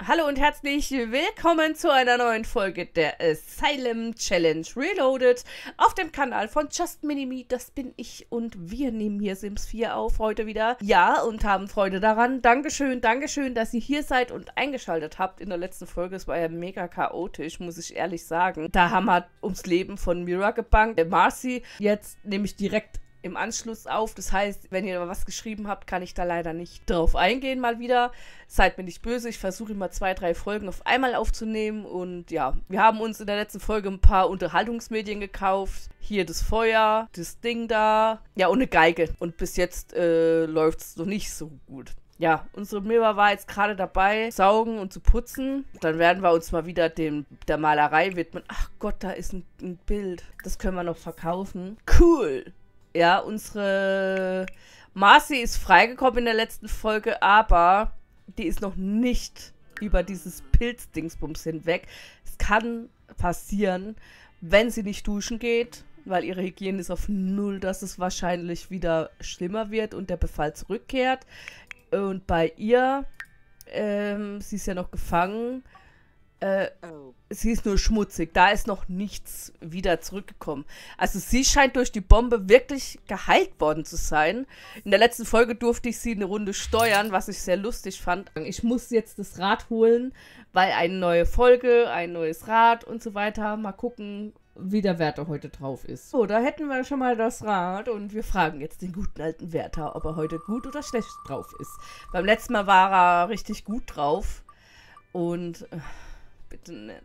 Hallo und herzlich willkommen zu einer neuen Folge der Asylum Challenge Reloaded auf dem Kanal von Just Mini-Me. Das bin ich und wir nehmen hier Sims 4 auf heute wieder. Ja, und haben Freude daran. Dankeschön, dass ihr hier seid und eingeschaltet habt in der letzten Folge. Es war ja mega chaotisch, muss ich ehrlich sagen. Da haben wir ums Leben von Mira gebankt. Marcy, jetzt nehme ich direkt im Anschluss auf. Das heißt, wenn ihr was geschrieben habt, kann ich da leider nicht drauf eingehen mal wieder. Seid mir nicht böse. Ich versuche immer 2, 3 Folgen auf einmal aufzunehmen. Und ja, wir haben uns in der letzten Folge ein paar Unterhaltungsmedien gekauft. Hier das Feuer, das Ding da. Ja, und eine Geige. Und bis jetzt läuft es noch nicht so gut. Ja, unsere Mira war jetzt gerade dabei, saugen und zu putzen. Dann werden wir uns mal wieder der Malerei widmen. Ach Gott, da ist ein Bild. Das können wir noch verkaufen. Cool! Ja, unsere Marcy ist freigekommen in der letzten Folge, aber die ist noch nicht über dieses Pilzdingsbums hinweg. Es kann passieren, wenn sie nicht duschen geht, weil ihre Hygiene ist auf 0, dass es wahrscheinlich wieder schlimmer wird und der Befall zurückkehrt. Und bei ihr, sie ist ja noch gefangen, sie ist nur schmutzig. Da ist noch nichts wieder zurückgekommen. Also sie scheint durch die Bombe wirklich geheilt worden zu sein. In der letzten Folge durfte ich sie eine Runde steuern, was ich sehr lustig fand. Ich muss jetzt das Rad holen, weil eine neue Folge, ein neues Rad und so weiter. Mal gucken, wie der Wärter heute drauf ist. So, da hätten wir schon mal das Rad und wir fragen jetzt den guten alten Wärter, ob er heute gut oder schlecht drauf ist. Beim letzten Mal war er richtig gut drauf und bitte nicht.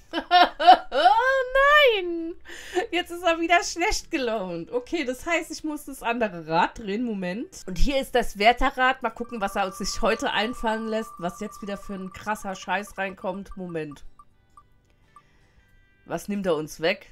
Nein! Jetzt ist er wieder schlecht gelaunt. Okay, das heißt, ich muss das andere Rad drehen. Moment. Und hier ist das Wärterrad. Mal gucken, was er sich heute einfallen lässt. Was jetzt wieder für ein krasser Scheiß reinkommt. Moment. Was nimmt er uns weg?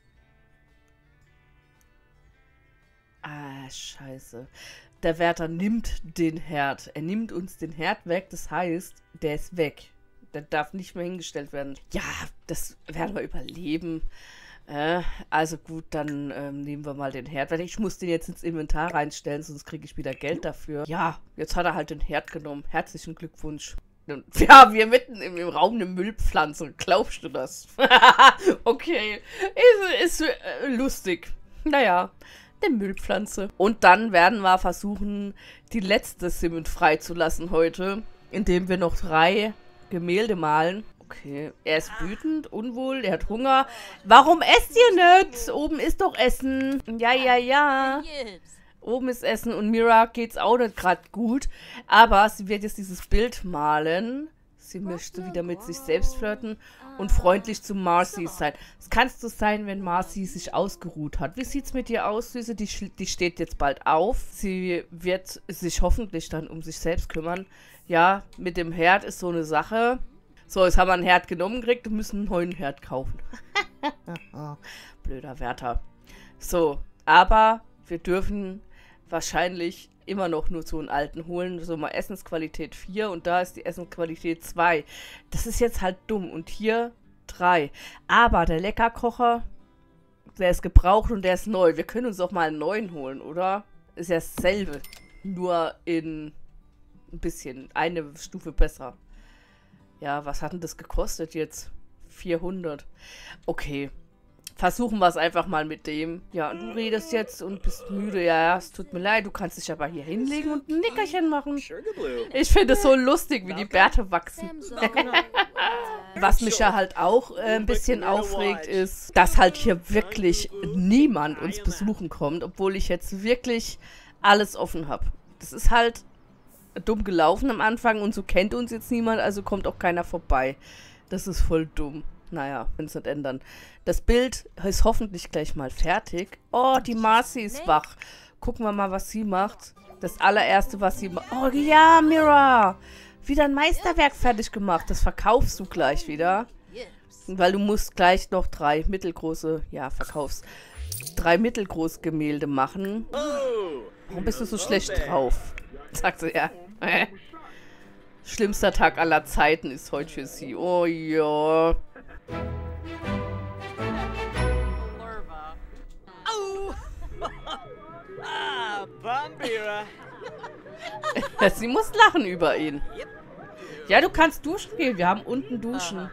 Ah, scheiße. Der Wärter nimmt den Herd. Er nimmt uns den Herd weg. Das heißt, der ist weg. Der darf nicht mehr hingestellt werden. Ja, das werden wir überleben. Also gut, dann nehmen wir mal den Herd. Weil ich muss den jetzt ins Inventar reinstellen, sonst kriege ich wieder Geld dafür. Ja, jetzt hat er halt den Herd genommen. Herzlichen Glückwunsch. Ja, wir mitten im Raum eine Müllpflanze. Glaubst du das? Okay, ist lustig. Naja, eine Müllpflanze. Und dann werden wir versuchen, die letzte Sim freizulassen heute, indem wir noch 3 Gemälde malen. Okay, er ist wütend, unwohl, er hat Hunger. Warum esst ihr nicht? Oben ist doch Essen. Ja. Oben ist Essen und Mira geht's auch nicht gerade gut. Aber sie wird jetzt dieses Bild malen. Sie möchte wieder mit sich selbst flirten und freundlich zu Marcy sein. Es kann so sein, wenn Marcy sich ausgeruht hat. Wie sieht's mit ihr aus, Süße? Die steht jetzt bald auf. Sie wird sich hoffentlich dann um sich selbst kümmern. Ja, mit dem Herd ist so eine Sache. So, jetzt haben wir einen Herd genommen gekriegt und müssen einen neuen Herd kaufen. Blöder Wärter. So, aber wir dürfen wahrscheinlich immer noch nur so einen alten holen. So mal Essensqualität 4 und da ist die Essensqualität 2. Das ist jetzt halt dumm. Und hier 3. Aber der Leckerkocher, der ist gebraucht und der ist neu. Wir können uns auch mal einen neuen holen, oder? Ist ja dasselbe. Nur in ein bisschen, eine Stufe besser. Ja, was hat denn das gekostet jetzt? 400. Okay. Versuchen wir es einfach mal mit dem. Ja, du redest jetzt und bist müde. Ja, es tut mir leid. Du kannst dich aber hier hinlegen und ein Nickerchen machen. Ich finde es so lustig, wie die Bärte wachsen. Was mich ja halt auch ein bisschen aufregt, ist, dass halt hier wirklich niemand uns besuchen kommt, obwohl ich jetzt wirklich alles offen habe. Das ist halt dumm gelaufen am Anfang und so kennt uns jetzt niemand, also kommt auch keiner vorbei. Das ist voll dumm. Naja, können es nicht ändern. Das Bild ist hoffentlich gleich mal fertig. Oh, die Marcy ist wach. Gucken wir mal, was sie macht. Das allererste, was sie macht. Oh ja, Mira. Wieder ein Meisterwerk fertig gemacht. Das verkaufst du gleich wieder. Weil du musst gleich noch 3 mittelgroße, ja, verkaufst. 3 mittelgroße Gemälde machen. Warum bist du so schlecht drauf? Sagt sie ja. Schlimmster Tag aller Zeiten ist heute für sie. Oh ja. Sie muss lachen über ihn. Ja, du kannst duschen gehen. Wir haben unten Duschen.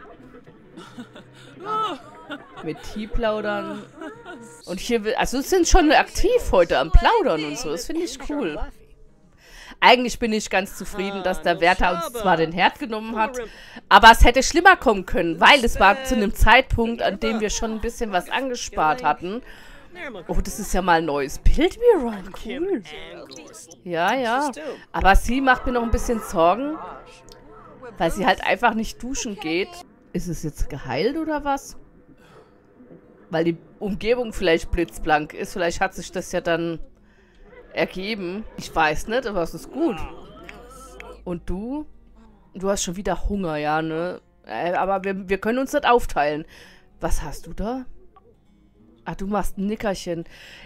Mit Tee plaudern. Und hier, also sind schon aktiv heute am Plaudern und so. Das finde ich cool. Eigentlich bin ich ganz zufrieden, dass der Wärter uns zwar den Herd genommen hat, aber es hätte schlimmer kommen können, weil es war zu einem Zeitpunkt, an dem wir schon ein bisschen was angespart hatten. Oh, das ist ja mal ein neues Bild, Mira. Cool. Ja, ja. Aber sie macht mir noch ein bisschen Sorgen, weil sie halt einfach nicht duschen geht. Ist es jetzt geheilt oder was? Weil die Umgebung vielleicht blitzblank ist. Vielleicht hat sich das ja dann ergeben. Ich weiß nicht, aber es ist gut. Und du? Du hast schon wieder Hunger, ja, ne? Aber wir können uns nicht aufteilen. Was hast du da? Ah, du machst ein Nickerchen.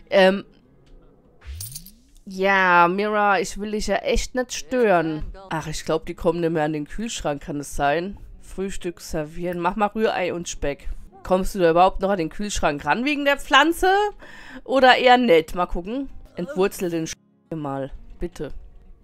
Ja, Mira, ich will dich ja echt nicht stören. Ach, ich glaube, die kommen nicht mehr an den Kühlschrank, kann es sein? Frühstück servieren. Mach mal Rührei und Speck. Kommst du da überhaupt noch an den Kühlschrank ran wegen der Pflanze? Oder eher nicht? Mal gucken. Entwurzel den mal. Bitte.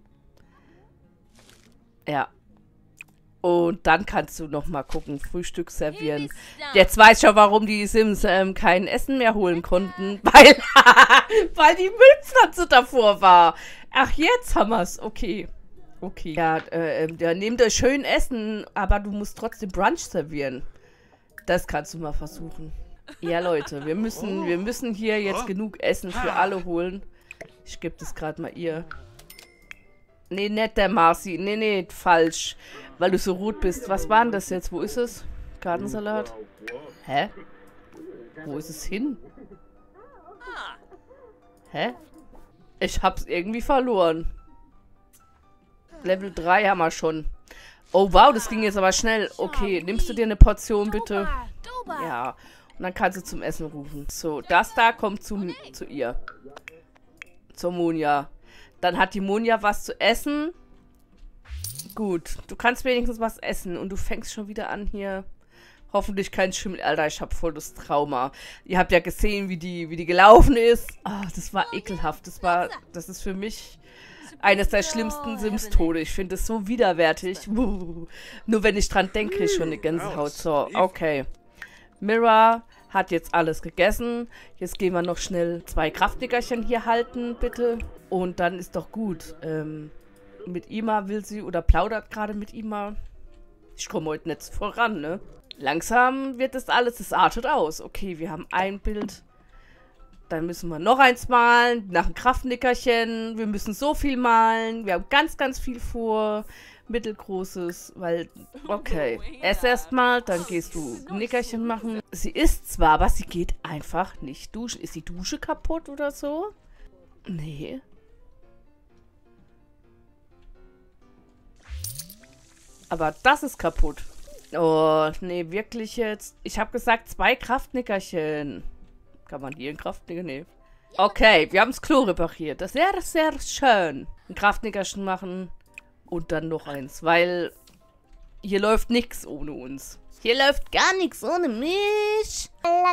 Ja. Und dann kannst du noch mal gucken. Frühstück servieren. Jetzt weiß ich ja, warum die Sims kein Essen mehr holen konnten. Weil die Müllpflanze davor war. Ach, jetzt haben wir es. Okay. Okay. Ja, nehmt euch schön Essen, aber du musst trotzdem Brunch servieren. Das kannst du mal versuchen. Ja, Leute, wir müssen hier jetzt genug Essen für alle holen. Ich gebe das gerade mal ihr. Nee, nicht der Marci. Nee, falsch. Weil du so rot bist. Was war denn das jetzt? Wo ist es? Gartensalat? Hä? Wo ist es hin? Hä? Ich hab's irgendwie verloren. Level 3 haben wir schon. Oh, wow, das ging jetzt aber schnell. Okay, nimmst du dir eine Portion, bitte? Ja. Und dann kannst du zum Essen rufen. So, das da kommt zu ihr. Zur Monja. Dann hat die Monja was zu essen. Gut, du kannst wenigstens was essen. Und du fängst schon wieder an hier. Hoffentlich kein Schimmel. Alter, ich hab voll das Trauma. Ihr habt ja gesehen, wie die gelaufen ist. Ah, das war ekelhaft. Das ist für mich eines der schlimmsten Sims-Tode. Ich finde es so widerwärtig. Nur wenn ich dran denke, ich schon eine Gänsehaut. So, okay. Mira hat jetzt alles gegessen. Jetzt gehen wir noch schnell 2 Kraftnickerchen hier halten, bitte. Und dann ist doch gut. Mit Ima will sie oder plaudert gerade mit Ima. Ich komme heute nicht voran, ne? Langsam wird das alles, es artet aus. Okay, wir haben ein Bild. Dann müssen wir noch eins malen. Nach einem Kraftnickerchen. Wir müssen so viel malen. Wir haben ganz, ganz viel vor. Mittelgroßes, weil, okay. Ess erstmal, dann gehst du Nickerchen machen. Sie isst zwar, aber sie geht einfach nicht duschen. Ist die Dusche kaputt oder so? Nee. Aber das ist kaputt. Oh, nee, wirklich jetzt. Ich habe gesagt, 2 Kraftnickerchen. Kann man hier ein Kraftnicker? Nee. Okay, wir haben das Klo repariert. Das wäre sehr schön. Ein Kraftnickerchen machen. Und dann noch eins, weil hier läuft nichts ohne uns. Hier läuft gar nichts ohne mich.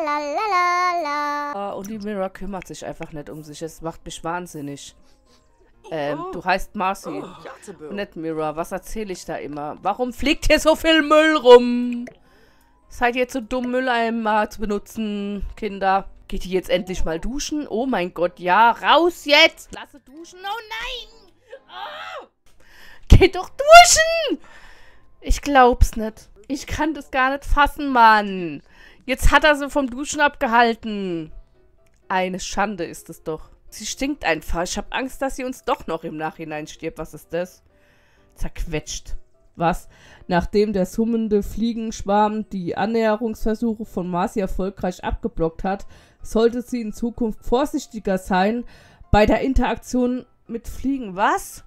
Und die Mira kümmert sich einfach nicht um sich. Es macht mich wahnsinnig. Du heißt Marci. Und nicht Mira. Was erzähle ich da immer? Warum fliegt hier so viel Müll rum? Seid ihr zu dumm, Mülleimer zu benutzen, Kinder? Geht die jetzt endlich mal duschen? Oh mein Gott, ja. Raus jetzt! Lasse duschen. Oh nein! Oh! Geht doch duschen! Ich glaub's nicht. Ich kann das gar nicht fassen, Mann. Jetzt hat er sie vom Duschen abgehalten. Eine Schande ist es doch. Sie stinkt einfach. Ich habe Angst, dass sie uns doch noch im Nachhinein stirbt. Was ist das? Zerquetscht. Was? Nachdem der summende Fliegenschwarm die Annäherungsversuche von Marci erfolgreich abgeblockt hat, sollte sie in Zukunft vorsichtiger sein bei der Interaktion mit Fliegen. Was?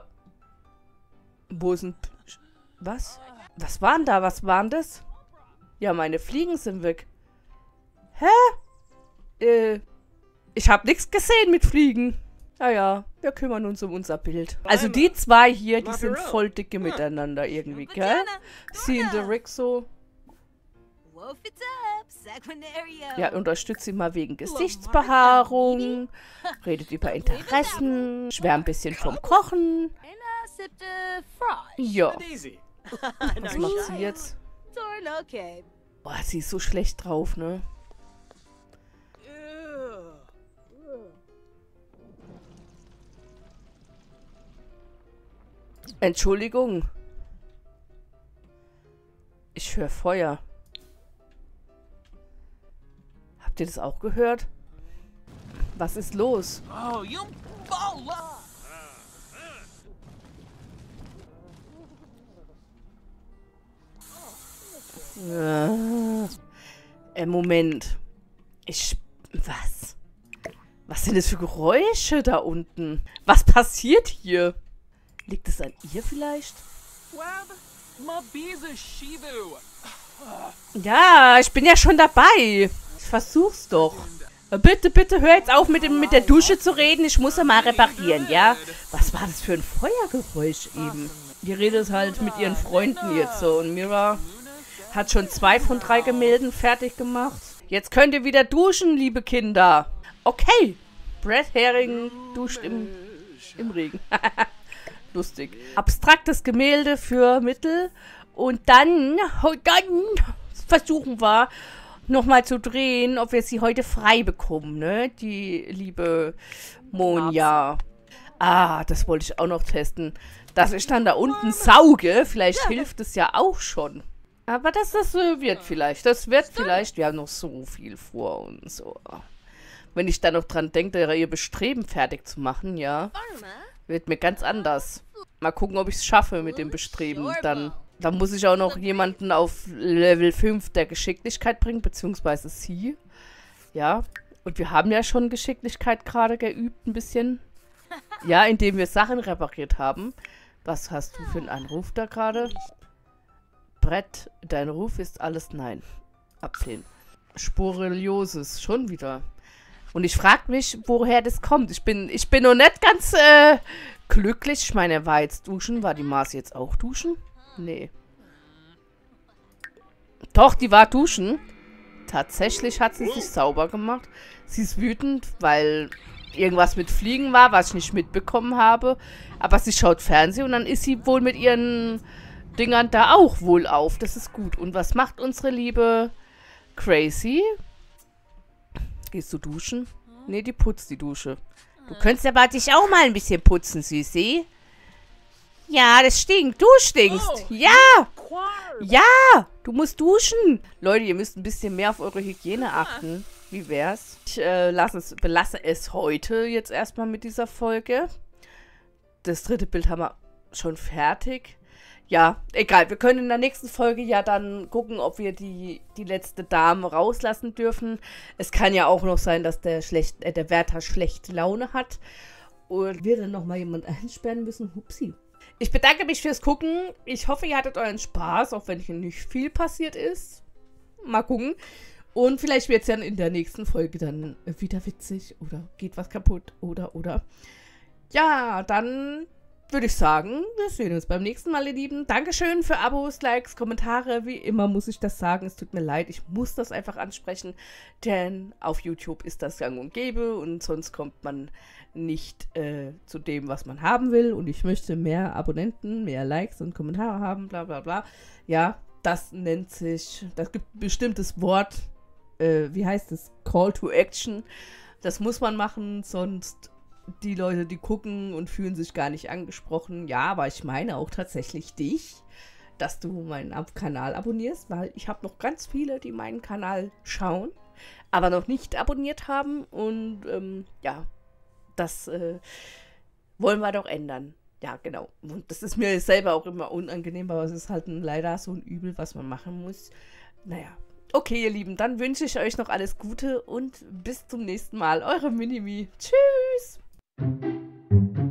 Wo ist denn... Was? Was war denn da? Was war denn das? Ja, meine Fliegen sind weg. Hä? Ich habe nichts gesehen mit Fliegen. Naja, wir kümmern uns um unser Bild. Also die 2 hier, die sind voll dicke miteinander irgendwie, gell? Sie in der Rick so. Ja, unterstützt sie mal wegen Gesichtsbehaarung. Redet über Interessen. Schwärmt ein bisschen vom Kochen. Ja. Was macht sie jetzt? Boah, sie ist so schlecht drauf, ne? Entschuldigung. Ich höre Feuer. Habt ihr das auch gehört? Was ist los? Oh, you baller! Moment. Was? Was sind das für Geräusche da unten? Was passiert hier? Liegt es an ihr vielleicht? Ja, ich bin ja schon dabei. Ich versuch's doch. Bitte, bitte, hör jetzt auf mit der Dusche zu reden. Ich muss ja mal reparieren, ja? Was war das für ein Feuergeräusch eben? Die redet halt mit ihren Freunden jetzt so. Und Mira hat schon 2 von 3 Gemälden fertig gemacht. Jetzt könnt ihr wieder duschen, liebe Kinder. Okay. Brett Hering duscht im Regen. Lustig. Abstraktes Gemälde für Mittel. Und dann versuchen wir nochmal zu drehen, ob wir sie heute frei bekommen, ne? Die liebe Monja. Ah, das wollte ich auch noch testen. Dass ich dann da unten sauge, vielleicht hilft es ja auch schon. Aber das wird vielleicht. Das wird vielleicht. Wir haben noch so viel vor uns. So. Wenn ich dann noch dran denke, ihr Bestreben fertig zu machen, ja, wird mir ganz anders. Mal gucken, ob ich es schaffe mit dem Bestreben. Dann muss ich auch noch jemanden auf Level 5 der Geschicklichkeit bringen, beziehungsweise sie. Ja, und wir haben ja schon Geschicklichkeit gerade geübt, ein bisschen. Ja, indem wir Sachen repariert haben. Was hast du für einen Anruf da gerade? Brett, dein Ruf ist alles nein. Ablehnen. Sporeliosis, schon wieder. Und ich frage mich, woher das kommt. Ich bin noch nicht ganz glücklich. Ich meine, er war jetzt duschen. War die Mars jetzt auch duschen? Nee. Doch, die war duschen. Tatsächlich hat sie sich sauber gemacht. Sie ist wütend, weil irgendwas mit Fliegen war, was ich nicht mitbekommen habe. Aber sie schaut Fernsehen und dann ist sie wohl mit ihren Dingern da auch wohl auf. Das ist gut. Und was macht unsere liebe Crazy? Gehst du duschen? Nee, die putzt die Dusche. Du könntest aber dich auch mal ein bisschen putzen, Süßi. Ja, das stinkt. Du stinkst. Ja. Ja, du musst duschen. Leute, ihr müsst ein bisschen mehr auf eure Hygiene achten. Wie wär's? Ich belasse es heute jetzt erstmal mit dieser Folge. Das 3. Bild haben wir schon fertig. Ja, egal. Wir können in der nächsten Folge ja dann gucken, ob wir die letzte Dame rauslassen dürfen. Es kann ja auch noch sein, dass der Wärter schlechte Laune hat. Und wir dann nochmal jemand einsperren müssen. Hupsi. Ich bedanke mich fürs Gucken. Ich hoffe, ihr hattet euren Spaß, auch wenn hier nicht viel passiert ist. Mal gucken. Und vielleicht wird es ja in der nächsten Folge dann wieder witzig oder geht was kaputt oder. Ja, dann würde ich sagen, wir sehen uns beim nächsten Mal, ihr Lieben. Dankeschön für Abos, Likes, Kommentare. Wie immer muss ich das sagen. Es tut mir leid, ich muss das einfach ansprechen, denn auf YouTube ist das gang und gäbe und sonst kommt man nicht zu dem, was man haben will. Und ich möchte mehr Abonnenten, mehr Likes und Kommentare haben, bla bla bla. Ja, das nennt sich, das gibt ein bestimmtes Wort, wie heißt es? Call to Action. Das muss man machen, sonst die Leute, die gucken und fühlen sich gar nicht angesprochen. Ja, aber ich meine auch tatsächlich dich, dass du meinen Kanal abonnierst, weil ich habe noch ganz viele, die meinen Kanal schauen, aber noch nicht abonniert haben. Und ja, das wollen wir doch ändern. Ja, genau. Und das ist mir selber auch immer unangenehm, aber es ist halt leider so ein Übel, was man machen muss. Naja. Okay, ihr Lieben, dann wünsche ich euch noch alles Gute und bis zum nächsten Mal. Eure Minimi. Tschüss!